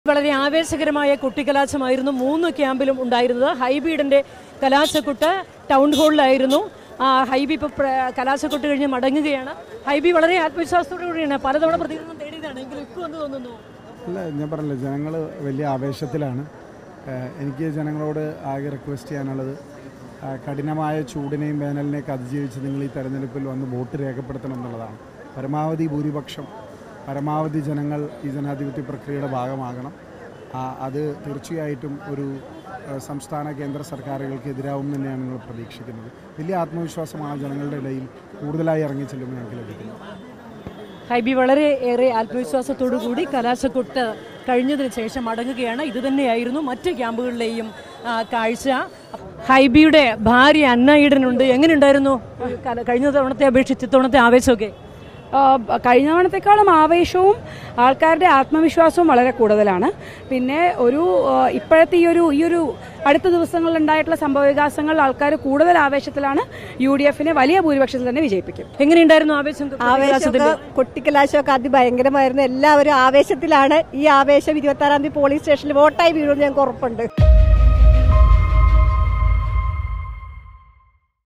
വളരെ ആവേശകരമായ കുട്ടിക്കലാശമായിരുന്നു 3 ക്യാമ്പിലും ഉണ്ടായിരുന്നത്. ഹൈബീഡിന്റെ കലാശക്കൊട്ട് ടൗൺ ഹാളിലായിരുന്നു. ഹൈബി ഇപ്പോൾ കലാശക്കൊട്ട് കഴിഞ്ഞ് മടങ്ങുകയാണ്. ഹൈബി വളരെ ആത്മവിശ്വാസത്തോടു കൂടിയാണ് പലതവണ പ്രതികരണം തേടിയതാണ്. എങ്കിലും ഇപ്പോൾ എന്ത് തോന്നുന്നു? അല്ല, ഞാൻ പറഞ്ഞില്ല, ജനങ്ങൾ വലിയ ആവേശത്തിലാണ്. എനിക്ക് ജനങ്ങളോട് ആകെ റിക്വസ്റ്റ് ചെയ്യാനുള്ളത്, കഠിനമായ ചൂടിനെയും വേനലിനെയൊക്കെ അതിജീവിച്ച് നിങ്ങൾ ഈ തെരഞ്ഞെടുപ്പിൽ വന്ന് വോട്ട് രേഖപ്പെടുത്തണം എന്നുള്ളതാണ്. പരമാവധി ജനങ്ങൾ ഈ ജനാധിപത്യ പ്രക്രിയയുടെ ഭാഗമാകണം. അത് തീർച്ചയായിട്ടും ഒരു സംസ്ഥാന കേന്ദ്ര സർക്കാരുകൾക്ക് എതിരാവും തന്നെയാണ് നിങ്ങൾ പ്രതീക്ഷിക്കുന്നത്. വലിയ ആത്മവിശ്വാസമാണ് ജനങ്ങളുടെ ഇടയിൽ കൂടുതലായി ഇറങ്ങി ചെല്ലുമ്പോൾ ഞങ്ങൾക്ക് ലഭിക്കുന്നത്. ഹൈബി വളരെ ഏറെ ആത്മവിശ്വാസത്തോടു കൂടി കലാശക്കൊട്ട് കഴിഞ്ഞതിന് ശേഷം മടങ്ങുകയാണ്. ഇതുതന്നെയായിരുന്നു മറ്റ് ക്യാമ്പുകളിലെയും കാഴ്ച. ഹൈബിയുടെ ഭാര്യ അന്ന ഈഡനുണ്ട്. എങ്ങനെയുണ്ടായിരുന്നു കഴിഞ്ഞ തവണത്തെ അപേക്ഷിച്ച് ഇത്തവണത്തെ ആവേശമൊക്കെ? കഴിഞ്ഞ തവണത്തെക്കാളും ആവേശവും ആൾക്കാരുടെ ആത്മവിശ്വാസവും വളരെ കൂടുതലാണ്. പിന്നെ ഇപ്പോഴത്തെ ഈ ഒരു അടുത്ത ദിവസങ്ങളിൽ ഉണ്ടായിട്ടുള്ള സംഭവവികാസങ്ങൾ ആൾക്കാർ കൂടുതൽ ആവേശത്തിലാണ്. UDF-നെ വലിയ ഭൂരിപക്ഷത്തിൽ തന്നെ വിജയിപ്പിക്കും. എങ്ങനെയുണ്ടായിരുന്നു ആവേശം? കുട്ടിക്കലാശമൊക്കെ അതിഭയങ്കരമായിരുന്നു. എല്ലാവരും ആവേശത്തിലാണ്. ഈ ആവേശം 26-ാം തീയതി പോളിംഗ് സ്റ്റേഷനിൽ വോട്ടായി വീഴുമെന്ന് ഞങ്ങൾക്ക് ഉറപ്പുണ്ട്.